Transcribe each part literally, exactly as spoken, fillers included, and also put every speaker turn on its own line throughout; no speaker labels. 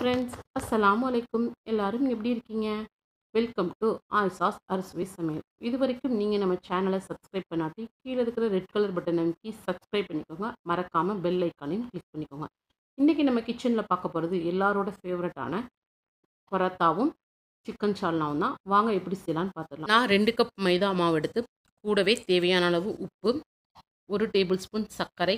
Friends, அஸ்ஸலாமு அலைக்கும். எல்லாரும் எப்படி இருக்கீங்க? வெல்கம் டு ஆயிஷாஸ் அறுசுவை சமையல். இதுவரைக்கும் நீங்கள் நம்ம சேனலை சப்ஸ்கிரைப் பண்ணாட்டி கீழே இருக்கிற ரெட் கலர் பட்டன் அமைக்கி சப்ஸ்கிரைப் பண்ணிக்கோங்க. மறக்காமல் பெல் ஐக்கானையும் கிளிக் பண்ணிக்கோங்க. இன்றைக்கி நம்ம கிச்சனில் பார்க்க போகிறது எல்லாரோட ஃபேவரட்டான பரோட்டாவும் சிக்கன் சால்னாவும் தான். வாங்க எப்படி செய்யலான்னு பார்த்துடலாம். நான் ரெண்டு கப் மைதா மாவு எடுத்து கூடவே தேவையான அளவு உப்பு, ஒரு டேபிள் ஸ்பூன் சர்க்கரை,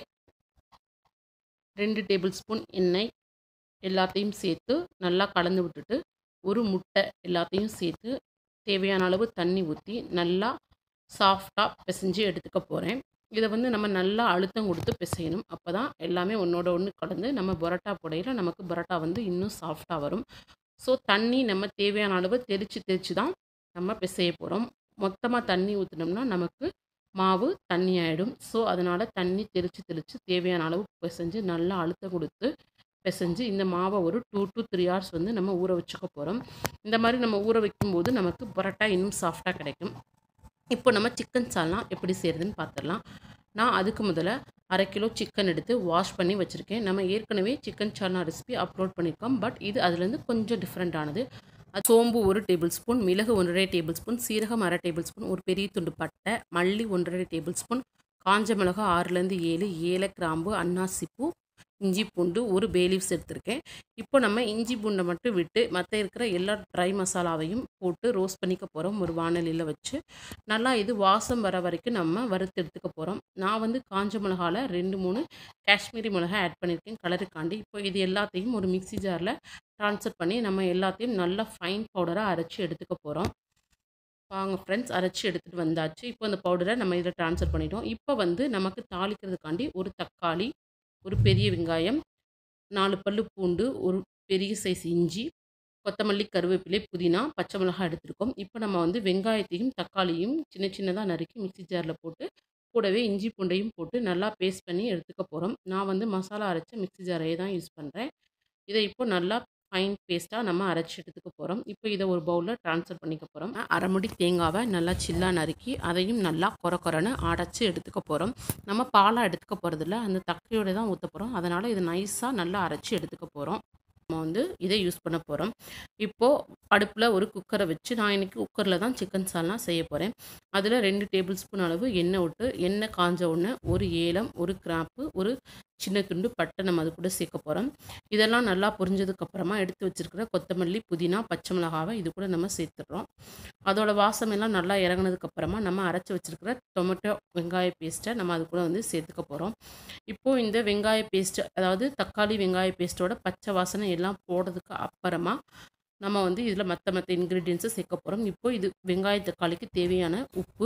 ரெண்டு டேபிள் ஸ்பூன் எண்ணெய் எல்லாத்தையும் சேர்த்து நல்லா கலந்து விட்டுட்டு, ஒரு முட்டை எல்லாத்தையும் சேர்த்து தேவையான அளவு தண்ணி ஊற்றி நல்லா சாஃப்டாக பிசைஞ்சு எடுத்துக்க போகிறேன். இதை வந்து நம்ம நல்லா அழுத்தம் கொடுத்து பிசையணும். அப்போ தான் எல்லாமே ஒன்றோட ஒன்று கலந்து நம்ம பரோட்டா புடையில நமக்கு பரோட்டா வந்து இன்னும் சாஃப்டாக வரும். ஸோ தண்ணி நம்ம தேவையான அளவு தெளித்து தெளித்து தான் நம்ம பிசைய போகிறோம். மொத்தமாக தண்ணி ஊற்றினோம்னா நமக்கு மாவு தண்ணி ஆகிடும். ஸோ அதனால் தண்ணி தெளித்து தெளித்து தேவையான அளவு பிசைஞ்சு நல்லா அழுத்தம் கொடுத்து பிசைஞ்சு இந்த மாவை ஒரு டூ டு த்ரீ ஹவர்ஸ் வந்து நம்ம ஊற வச்சுக்க போகிறோம். இந்த மாதிரி நம்ம ஊற வைக்கும்போது நமக்கு பரோட்டா இன்னும் சாஃப்டாக கிடைக்கும். இப்போ நம்ம சிக்கன் சால்னா எப்படி செய்கிறதுன்னு பார்த்துடலாம். நான் அதுக்கு முதல்ல அரை கிலோ சிக்கன் எடுத்து வாஷ் பண்ணி வச்சுருக்கேன். நம்ம ஏற்கனவே சிக்கன் சால்னா ரெசிபி அப்லோட் பண்ணியிருக்கோம். பட் இது அதுலேருந்து கொஞ்சம் டிஃப்ரெண்ட்டானது. சோம்பு ஒரு டேபிள் ஸ்பூன், மிளகு ஒன்றரை டேபிள் ஸ்பூன், சீரகம் அரை டேபிள் ஸ்பூன், ஒரு பெரிய துண்டு பட்டை, மல்லி ஒன்றரை டேபிள் ஸ்பூன், காஞ்ச மிளகா ஆறுலேருந்து ஏழு, ஏல கிராம்பு, அன்னாசிப்பூ, இஞ்சி பூண்டு, ஒரு பே லீவ்ஸ் எடுத்திருக்கேன். இப்போ நம்ம இஞ்சி பூண்டை மட்டும் விட்டு மற்ற இருக்கிற எல்லா ட்ரை மசாலாவையும் போட்டு ரோஸ்ட் பண்ணிக்க போகிறோம். ஒரு வாணலியில் வச்சு நல்லா இது வாசம் வர வரைக்கும் நம்ம வறுத்து எடுத்துக்க போகிறோம். நான் வந்து காஞ்ச மிளகாவில் ரெண்டு மூணு காஷ்மீரி மிளகாய் ஆட் பண்ணியிருக்கேன் கலருக்காண்டி. இப்போ இது எல்லாத்தையும் ஒரு மிக்ஸி ஜாரில் ட்ரான்ஸ்ஃபர் பண்ணி நம்ம எல்லாத்தையும் நல்லா ஃபைன் பவுடராக அரைச்சி எடுத்துக்க போகிறோம். வாங்க ஃப்ரெண்ட்ஸ், அரைச்சி எடுத்துகிட்டு வந்தாச்சு. இப்போ அந்த பவுடரை நம்ம இதில் ட்ரான்ஸ்ஃபர் பண்ணிட்டோம். இப்போ வந்து நமக்கு தாளிக்கிறதுக்காண்டி ஒரு தக்காளி, ஒரு பெரிய வெங்காயம், நாலு பல்லு பூண்டு, ஒரு பெரிய சைஸ் இஞ்சி, கொத்தமல்லி, கருவேப்பிலை, புதினா, பச்சை மிளகாய் எடுத்துருக்கோம். இப்போ நம்ம வந்து வெங்காயத்தையும் தக்காளியும் சின்ன சின்னதாக நறுக்கி மிக்ஸி ஜாரில் போட்டு கூடவே இஞ்சி பூண்டையும் போட்டு நல்லா பேஸ்ட் பண்ணி எடுத்துக்க போகிறோம். நான் வந்து மசாலா அரைச்ச மிக்ஸி ஜாரையே தான் யூஸ் பண்ணுறேன். இதை இப்போ நல்லா ஃபைன் பேஸ்ட்டாக நம்ம அரைச்சி எடுத்துக்க போகிறோம். இப்போ இதை ஒரு பவுலில் ட்ரான்ஸ்ஃபர் பண்ணிக்க போகிறோம். அரை முடி தேங்காவை நல்லா சில்லாக நறுக்கி அதையும் நல்லா கொர கொரன்னு அரைச்சி எடுத்துக்க போகிறோம். நம்ம பாலாக எடுத்துக்க போகிறதில்ல, அந்த தக்கையோடு தான் ஊற்ற போகிறோம். அதனால் இது நைஸாக நல்லா அரைச்சி எடுத்துக்க போகிறோம். நம்ம வந்து இதை யூஸ் பண்ண போகிறோம். இப்போது அடுப்பில் ஒரு குக்கரை வச்சு, நான் இன்றைக்கி குக்கரில் தான் சிக்கன் சால்னா செய்ய போகிறேன். அதில் ரெண்டு டேபிள் ஸ்பூன் அளவு எண்ணெய் விட்டு, எண்ணெய் காஞ்ச உடனே ஒரு ஏலம், ஒரு கிராம்பு, ஒரு சின்ன துண்டு பட்டை நம்ம அது கூட சேர்க்க போகிறோம். இதெல்லாம் நல்லா பொரிஞ்சதுக்கப்புறமா எடுத்து வச்சுருக்கிற கொத்தமல்லி, புதினா, பச்சை மிளகாவை இது கூட நம்ம சேர்த்துடுறோம். அதோட வாசமெல்லாம் நல்லா இறங்கினதுக்கப்புறமா நம்ம அரைச்சி வச்சுருக்கிற டொமேட்டோ வெங்காய பேஸ்ட்டை நம்ம அது கூட வந்து சேர்த்துக்க போகிறோம். இப்போது இந்த வெங்காய பேஸ்ட்டு, அதாவது தக்காளி வெங்காய பேஸ்ட்டோட பச்சை வாசனை எல்லாம் போடுறதுக்கு அப்புறமா நம்ம வந்து இதில் மற்ற மற்ற இன்க்ரீடியன்ஸை சேர்க்க போகிறோம். இப்போது இது வெங்காய தக்காளிக்கு தேவையான உப்பு,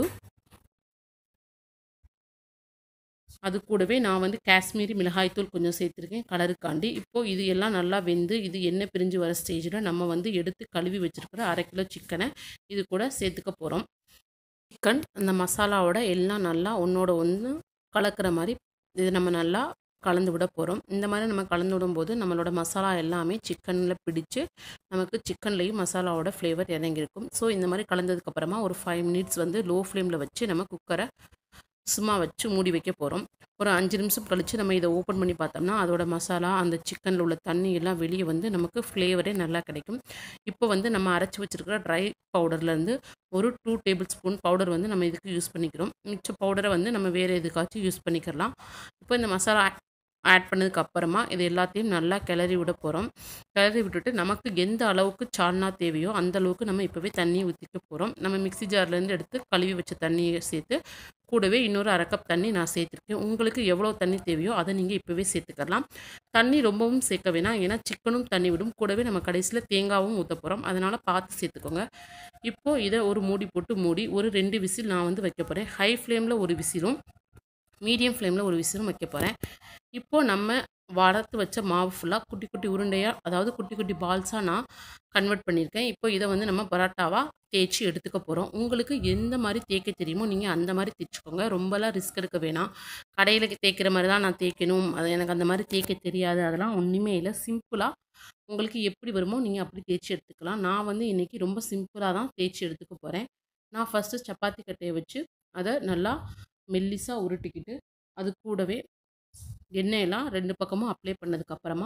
அது கூடவே நான் வந்து காஷ்மீரி மிளகாய்த்தூள் கொஞ்சம் சேர்த்துருக்கேன் கலருக்காண்டி. இப்போது இது எல்லாம் நல்லா வெந்து இது எண்ணெய் பிரிஞ்சு வர ஸ்டேஜில் நம்ம வந்து எடுத்து கழுவி வச்சுருக்கிற அரை கிலோ சிக்கனை இது கூட சேர்த்துக்க போகிறோம். சிக்கன் அந்த மசாலாவோட எல்லாம் நல்லா ஒன்றோட ஒன்று கலக்கிற மாதிரி இது நம்ம நல்லா கலந்து விட போகிறோம். இந்த மாதிரி நம்ம கலந்து விடும்போது நம்மளோட மசாலா எல்லாமே சிக்கனில் பிடிச்சு நமக்கு சிக்கன்லேயும் மசாலாவோட ஃப்ளேவர் இறங்கியிருக்கும். ஸோ இந்த மாதிரி கலந்ததுக்கப்புறமா ஒரு ஃபைவ் மினிட்ஸ் வந்து லோ ஃப்ளேமில் வச்சு நம்ம குக்கரை சும்மா வச்சு மூடி வைக்க போகிறோம். ஒரு அஞ்சு நிமிஷம் கழித்து நம்ம இதை ஓப்பன் பண்ணி பார்த்தோம்னா அதோட மசாலா அந்த சிக்கனில் உள்ள தண்ணி எல்லாம் வெளியே வந்து நமக்கு ஃப்ளேவரே நல்லா கிடைக்கும். இப்போ வந்து நம்ம அரைச்சி வச்சுருக்கிற ட்ரை பவுடர்லேருந்து ஒரு டூ டேபிள் ஸ்பூன் பவுடர் வந்து நம்ம இதுக்கு யூஸ் பண்ணிக்கிறோம். மிச்ச பவுடரை வந்து நம்ம வேறு எதுக்காச்சும் யூஸ் பண்ணிக்கலாம். இப்போ இந்த மசாலா ஆட் பண்ணதுக்கு அப்புறமா இது எல்லாத்தையும் நல்லா கிளறி விட போகிறோம். கிளறி விட்டுட்டு நமக்கு எந்த அளவுக்கு சால்னா தேவையோ அந்த அளவுக்கு நம்ம இப்போவே தண்ணி ஊற்றிக்க போகிறோம். நம்ம மிக்ஸி ஜார்லேருந்து எடுத்து கழுவி வச்ச தண்ணியை சேர்த்து கூடவே இன்னொரு அரை கப் தண்ணி நான் சேர்த்துருக்கேன். உங்களுக்கு எவ்வளோ தண்ணி தேவையோ அதை நீங்கள் இப்போவே சேர்த்துக்கலாம். தண்ணி ரொம்பவும் சேர்க்க வேணாம், ஏன்னா சிக்கனும் தண்ணி விடும். கூடவே நம்ம கடைசியில் தேங்காவும் ஊற்ற போகிறோம். அதனால் பார்த்து சேர்த்துக்கோங்க. இப்போது இதை ஒரு மூடி போட்டு மூடி ஒரு ரெண்டு விசில் நான் வந்து வைக்க போகிறேன். ஹை ஃப்ளேமில் ஒரு விசிலும் மீடியம் ஃப்ளேமில் ஒரு விசிலும் வைக்க போகிறேன். இப்போது நம்ம வறுத்து வச்ச மாவு ஃபுல்லாக குட்டி குட்டி உருண்டையாக, அதாவது குட்டி குட்டி பால்ஸாக நான் கன்வெர்ட் பண்ணியிருக்கேன். இப்போ இதை வந்து நம்ம பரோட்டாவாக தேய்ச்சி எடுத்துக்க போகிறோம். உங்களுக்கு எந்த மாதிரி தேய்க்க தெரியுமோ நீங்கள் அந்த மாதிரி தேய்ச்சிக்கோங்க. ரொம்பலாம் ரிஸ்க் எடுக்க வேணாம். கடையில் தேய்க்கிற மாதிரி தான் நான் தேய்க்கணும், அது எனக்கு அந்த மாதிரி தேய்க்க தெரியாது, அதெல்லாம் ஒன்றுமே இல்லை. சிம்பிளாக உங்களுக்கு எப்படி வருமோ நீங்கள் அப்படி தேய்ச்சி எடுத்துக்கலாம். நான் வந்து இன்றைக்கி ரொம்ப சிம்பிளாக தான் தேய்ச்சி எடுத்துக்க போகிறேன். நான் ஃபஸ்ட்டு சப்பாத்தி கட்டையை வச்சு அதை நல்லா மெல்லிசாக உருட்டிக்கிட்டு அது கூடவே எண்ணெயெல்லாம் ரெண்டு பக்கமும் அப்ளை பண்ணதுக்கப்புறமா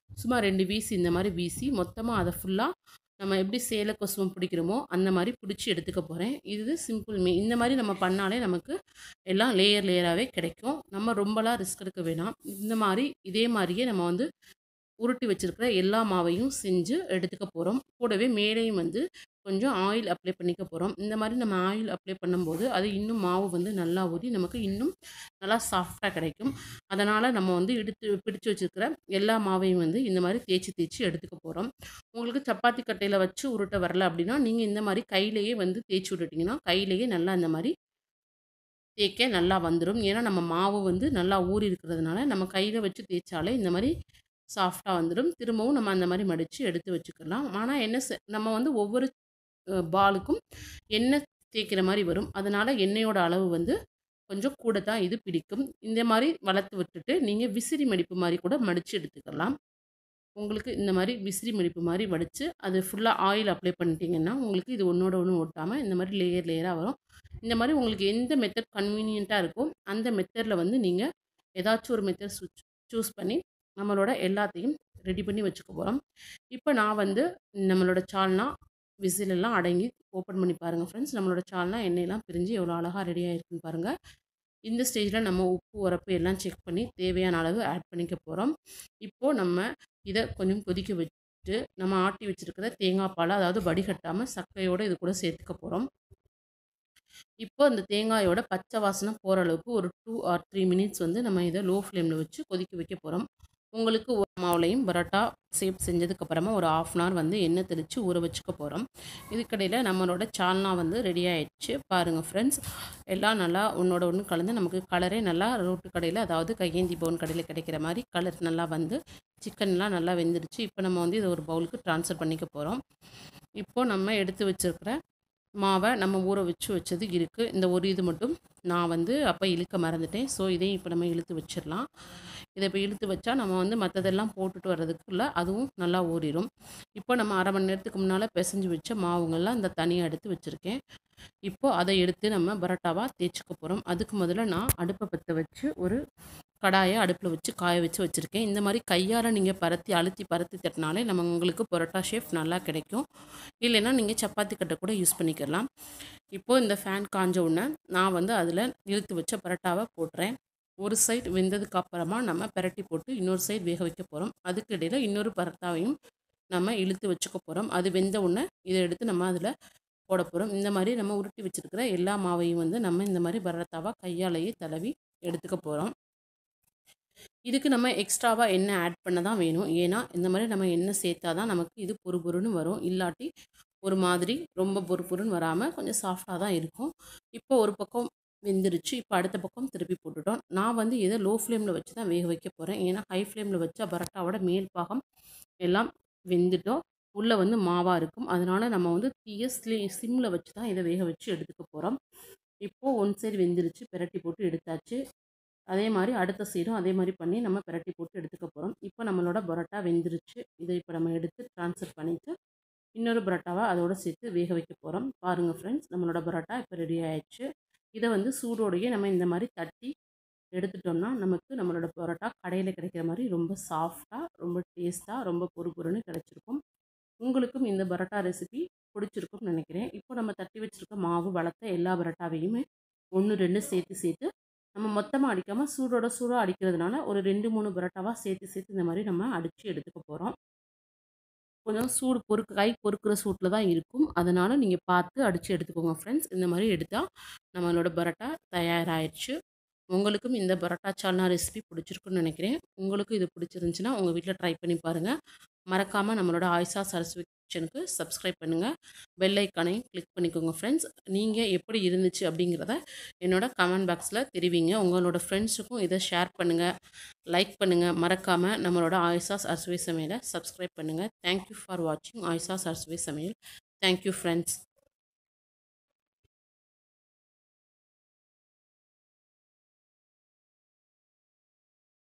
சும்மா ரெண்டு வீசி இந்த மாரி வீசி மொத்தமா அத ஃபுல்லா நம்ம எப்படி சேல கொசுவம் பிடிக்கிறோமோ, அந்த மாரி பிடிச்சு எடுத்துக்க போறேன். இது சிம்பிள் மே இந்த மாரி நம்ம பண்ணாலே நமக்கு எல்லாம் லேயர் லேயராவே கிடைக்கும். நம்ம ரொம்பலாம் ரிஸ்க் எடுக்க வேணாம். இந்த மாரி இதே மாரியே நம்ம வந்து உருட்டி வச்சிருக்கிற எல்லா மாவையும் செஞ்சு எடுத்துக்க போறோம். கூடவே மேலேயும் வந்து கொஞ்சம் ஆயில் அப்ளை பண்ணிக்க போறோம். இந்த மாரி நம்ம ஆயில் அப்ளை பண்ணும்போது, அது இன்னும் மாவு வந்து நல்லா ஊறி நமக்கு இன்னும் நல்லா சாஃப்ட்டா கிடைக்கும். அதனால நம்ம வந்து எடுத்து பிடிச்சு வச்சிருக்கிற எல்லா மாவையும் வந்து இந்த மாரி தேய்ச்சு தேய்ச்சு எடுத்துக்க போறோம். உங்களுக்கு சப்பாத்தி கட்டையில வச்சு உருட்ட வரல அப்படின்னா, நீங்க இந்த மாரி கையிலேயே வந்து தேய்ச்சு விட்டுட்டீங்கன்னா, கையிலேயே நல்லா இந்த மாரி தேய்க்க நல்லா வந்துரும். ஏன்னா, நம்ம மாவு வந்து நல்லா ஊறி இருக்கிறதுனால, நம்ம கையில வச்சு தேய்ச்சாலே இந்த மாரி சாஃப்ட்டா வந்துரும். திரும்பவும் நம்ம அந்த மாரி மடிச்சு எடுத்து வச்சுக்கலாம். ஆனா என்ன செ நம்ம வந்து ஒவ்வொரு அ பாலுக்கும் எண்ணெய் தேய்க்கிற மாரி வரும். அதனால எண்ணெயோட அளவு வந்து கொஞ்சம் கூட தான் இது பிடிக்கும். இந்த மாரி வளர்த்து விட்டுட்டு, நீங்க விசிறி மடிப்பு மாரி கூட மடிச்சு எடுத்துக்கலாம். உங்களுக்கு இந்த மாரி விசிறி மடிப்பு மாரி வடிச்சு, அது ஃபுல்லா ஆயில் அப்ளை பண்ணிட்டீங்கன்னா, உங்களுக்கு இது ஒண்ணோட ஒண்ணு ஒட்டாம இந்த மாரி லேயர் லேயரா வரும். இந்த மாரி உங்களுக்கு எந்த மெத்தட் கன்வீனியன்ட்டா இருக்கோ, அந்த மெத்தட்ல வந்து நீங்க ஏதாச்சும் ஒரு மெத்தட் சூச் சூஸ் பண்ணி, நம்மளோட எல்லாத்தையும் ரெடி பண்ணி வச்சுக்க போறோம். இப்ப நான் வந்து நம்மளோட சால்னா, விசில் எல்லாம் அடங்கி ஓப்பன் பண்ணி பாருங்க ஃப்ரெண்ட்ஸ். நம்மளோட சால்னா எண்ணெயெல்லாம் பிரிஞ்சு எவ்வளோ அழகா ரெடி ஆயிருக்குன்னு பாருங்க. இந்த ஸ்டேஜ்ல நம்ம உப்பு, உரப்பு எல்லாம் செக் பண்ணி தேவையான அளவு ஆட் பண்ணிக்க போறோம். இப்போ நம்ம இத கொஞ்சம் கொதிக்க வச்சுட்டு, நம்ம ஆட்டி வச்சிருக்கிற தேங்காய் பால அதாவது வடிகட்டாம சக்கையோட இது கூட சேர்த்துக்க போறோம். இப்போ அந்த தேங்காயோட பச்சை வாசனை போற அளவுக்கு ஒரு ரெண்டு ஆர் மூணு மினிட்ஸ் வந்து நம்ம இத லோ ஃப்ளேம்ல வச்சு கொதிக்க வைக்க போறோம். உங்களுக்கு ஒரு மாவுலயும் பரோட்டா ஷேப் செஞ்சதுக்கு அப்புறமா ஒரு ஹாஃப் அன் ஹவர் வந்து எண்ணெய் தெளிச்சு ஊற வச்சுக்க போறோம். இதுக்கிடையில நம்மளோட சால்னா வந்து ரெடி ஆயிடுச்சு. பாருங்க ஃப்ரெண்ட்ஸ். எல்லாம் நல்லா ஒண்ணோட ஒண்ணு கலந்து நமக்கு கலரே நல்லா ரோட்டு கடையில அதாவது கையேந்தி பவன் கடையில கிடைக்கிற மாரி கலர் நல்லா வந்து சிக்கன்லாம் நல்லா வெந்துருச்சு. இப்போ நம்ம வந்து இத ஒரு பவுலுக்கு ட்ரான்ஸ்ஃபர் பண்ணிக்க போறோம். இப்போ நம்ம எடுத்து வச்சிருக்கிற மாவ நம்ம ஊற வச்சு வச்சது இருக்கு. இந்த ஒரு இது மட்டும் நான் வந்து அப்ப இழுக்க மறந்துட்டேன். ஸோ, இதையும் இப்ப நம்ம இழுத்து வச்சிரலாம். இத இப்ப இழுத்து வச்சா நம்ம வந்து மத்ததெல்லாம் போட்டுட்டு வர்றதுக்குள்ள அதுவும் நல்லா ஊறிரும். இப்போ நம்ம அரை மணி நேரத்துக்கு முன்னால பெசஞ்சு வச்ச மாவுங்கள்லாம் இந்த தனியா எடுத்து வச்சிருக்கேன். இப்போ அத எடுத்து நம்ம பரோட்டாவா தேய்ச்சுக்க போறோம். அதுக்கு முதல்ல நான் அடுப்ப பத்த வச்சு ஒரு கடாய அடுப்புல வச்சு காய வச்சு வச்சிருக்கேன். இந்த மாரி கையால நீங்க பரத்தி அழுத்தி பரத்தி தட்டினாலே நம்ம உங்களுக்கு பரோட்டா ஷேப் நல்லா கிடைக்கும். இல்லைன்னா நீங்க சப்பாத்தி கட்ட கூட யூஸ் பண்ணிக்கலாம். இப்போ இந்த ஃபேன் காஞ்ச உடனே நான் வந்து அதில இழுத்து வச்ச பரோட்டாவ போடுறேன். ஒரு சைடு வெந்ததுக்கு அப்புறமா நம்ம பெரட்டி போட்டு இன்னொரு சைடு வேக வைக்க போறோம். அதுக்கு இடையில இன்னொரு பரோட்டாவையும் நம்ம இழுத்து வச்சுக்க போறோம். அது வெந்த உடனே இத எடுத்து நம்ம அதில போட போறோம். இந்த மாரி நம்ம உருட்டி வச்சிருக்கிற எல்லா மாவையும் வந்து நம்ம இந்த மாரி பரோட்டாவா கையாலேயே தடவி எடுத்துக்க போறோம். இதுக்கு நம்ம எக்ஸ்ட்ராவா எண்ணெய் ஆட் பண்ண தான் வேணும். ஏன்னா, இந்த மாரி நம்ம எண்ணெய் சேர்த்தா தான் நமக்கு இது பொறு பொறுன்னு வரும். இல்லாட்டி ஒரு மாதிரி ரொம்ப பொறு பொறுன்னு வராம கொஞ்சம் சாஃப்ட்டா தான் இருக்கும். இப்போ ஒரு பக்கம் வெந்துருச்சு. இப்போ அடுத்த பக்கம் திருப்பி போட்டுட்டோம். நான் வந்து இத லோ ஃப்ளேம்ல வச்சு தான் வேக வைக்க போறேன். ஏன்னா, ஹை ஃப்ளேம்ல வச்சா பரோட்டாவோட மேல் பாகம் எல்லாம் வெந்துட்டும். உள்ள வந்து மாவா இருக்கும். அதனால நம்ம வந்து தீய ஸ்லி சிம்ல வச்சு தான் இத வேக வச்சு எடுத்துக்க போறோம். இப்போ ஒன் சைடு வெந்துருச்சு. பெரட்டி போட்டு எடுத்தாச்சு. அதே மாரி அடுத்த சைடும் அதே மாரி பண்ணி நம்ம பெரட்டி போட்டு எடுத்துக்க போறோம். இப்போ நம்மளோட பரோட்டா வெந்துருச்சு. இத இப்ப நம்ம எடுத்து ட்ரான்ஸ்ஃபர் பண்ணிட்டு, இன்னொரு பரோட்டாவா அதோட சேர்த்து வேக வைக்க போறோம். பாருங்க ஃப்ரெண்ட்ஸ், நம்மளோட பரோட்டா இப்ப ரெடி ஆயிடுச்சு. இத வந்து சூடோடையே நம்ம இந்த மாரி தட்டி எடுத்துட்டோம்னா, நமக்கு நம்மளோட பரோட்டா கடையில கிடைக்கிற மாரி ரொம்ப சாஃப்ட்டா, ரொம்ப டேஸ்ட்டா, ரொம்ப பொறு பொறுன்னு கிடைச்சிருக்கும். உங்களுக்கும் இந்த பரோட்டா ரெசிபி பிடிச்சிருக்கும்னு நினைக்கிறேன். இப்போ நம்ம தட்டி வச்சிருக்க மாவு வளர்த்த எல்லா பரோட்டாவையுமே ஒன்று, ரெண்டு சேர்த்து சேர்த்து நம்ம மொத்தமா அடிக்காம சூடோட சூடா அடிக்கிறதுனால ஒரு ரெண்டு, மூணு பரோட்டாவா சேர்த்து சேர்த்து இந்த மாரி நம்ம அடிச்சு எடுத்துக்க போறோம். கொஞ்சம் சூடு பொறுக்கு கை பொறுக்குற சூட்ல தான் இருக்கும். அதனால நீங்க பார்த்து அடிச்சு எடுத்துக்கோங்க ஃப்ரெண்ட்ஸ். இந்த மாரி எடுத்தா நம்மளோட பரோட்டா தயாராயிருச்சு. உங்களுக்கும் இந்த பரோட்டா சால்னா ரெசிபி பிடிச்சிருக்குன்னு நினைக்கிறேன். உங்களுக்கும் இது பிடிச்சிருந்துச்சுன்னா, உங்க வீட்ல ட்ரை பண்ணி பாருங்க. மறக்காம நம்மளோட ஆயிஷா சரஸ்வதி கிச்சனுக்கு சப்ஸ்கிரைப் பண்ணுங்க. பெல் ஐகானையும் கிளிக் பண்ணிக்கோங்க ஃப்ரெண்ட்ஸ். நீங்க எப்படி இருந்துச்சு அப்படிங்கிறத என்னோட கமெண்ட் பாக்ஸ்ல தெரிவிங்க. உங்களோட ஃப்ரெண்ட்ஸுக்கும் இத ஷேர் பண்ணுங்க, லைக் பண்ணுங்க. மறக்காம நம்மளோட ஆயிஷாஸ் அறுசுவை சமையல சப்ஸ்கிரைப் பண்ணுங்க. தேங்க் யூ ஃபார் வாட்சிங் ஆயிஷாஸ் அறுசுவை சமையல். Thank you friends.